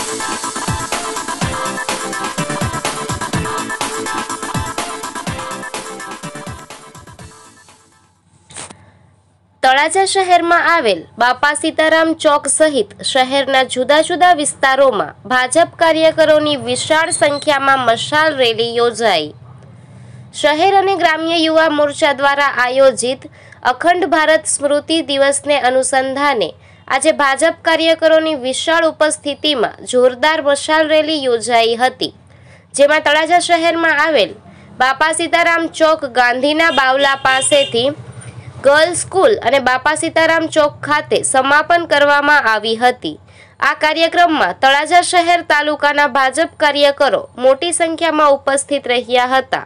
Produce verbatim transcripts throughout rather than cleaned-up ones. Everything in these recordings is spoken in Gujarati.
તળાજા શહેરમાં આવેલ બાપા સીતારામ ચોક સહિત શહેરના જુદા જુદા વિસ્તારોમાં ભાજપ કાર્યકરોની વિશાળ સંખ્યામાં મશાલ રેલી યોજાઈ। શહેર અને ગ્રામ્ય યુવા મોરચા દ્વારા આયોજિત અખંડ ભારત સ્મૃતિ દિવસને અનુસંધાને આજે ભાજપ કાર્યકરોની વિશાળ ઉપસ્થિતિમાં જોરદાર મશાલ રેલી યોજાઈ હતી, જેમાં તળાજા શહેરમાં આવેલ બાપા સીતારામ ચોક, ગાંધીના બાવલા પાસેથી गर्ल्स स्कूल और बापा सीताराम चौक खाते समापन करवामां आवी हती। आ कार्यक्रम में तळाजा शहर तालुकाना भाजप कार्यकरो मोटी संख्या में उपस्थित रह्या हता।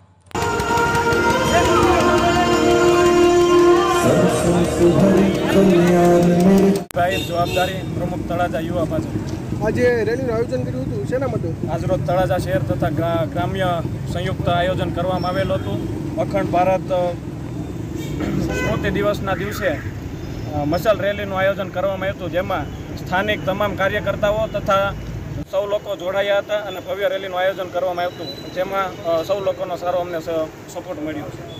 जवाबदारी प्रमुख तळाजा युवा भाजप आज रेलीનું આયોજન કર્યું હતું શેના માટે? આજરોજ તળાજા શહેર તથા ગ્રામ્ય સંયુક્ત આયોજન કરવામાં આવેલું હતું। અખંડ ભારત સ્મૃતિ દિવસના દિવસે મશાલ રેલીનું આયોજન કરવામાં આવ્યું, જેમાં સ્થાનિક તમામ કાર્યકર્તાઓ તથા સૌ લોકો જોડાયા હતા અને ભવ્ય રેલીનું આયોજન કરવામાં આવ્યું, જેમાં સૌ લોકોનો સારો અમને સપોર્ટ મળ્યો છે।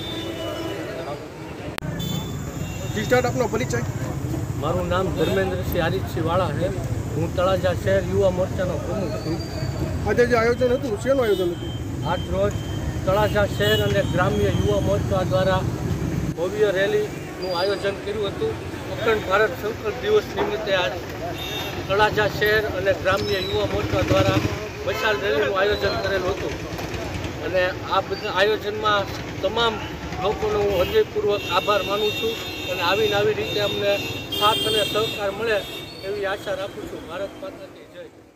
સ્ટાર્ટ આપનો પરિચય। મારું નામ ધર્મેન્દ્રસિંહ આરિતસિંહ વાળા છે। હું તળાજા શહેર યુવા મોરચાનો પ્રમુખ છું। આજે જે આયોજન હતું શેનું આયોજન હતું? આજ રોજ તળાજા શહેર અને ગ્રામ્ય યુવા મોરચા દ્વારા ભવ્ય રેલીનું આયોજન કર્યું હતું। અખંડ ભારત સંકલ્પ દિવસ નિમિત્તે આજ તળાજા શહેર અને ગ્રામ્ય યુવા મોરચા દ્વારા મશાલ રેલીનું આયોજન કરેલું હતું અને આ બધા આયોજનમાં તમામ લોકોનો હું હૃદયપૂર્વક આભાર માનું છું અને આવીને આવી રીતે અમને સાથ અને સહકાર મળે એવી આશા રાખું છું। ભારત માતા કી જય।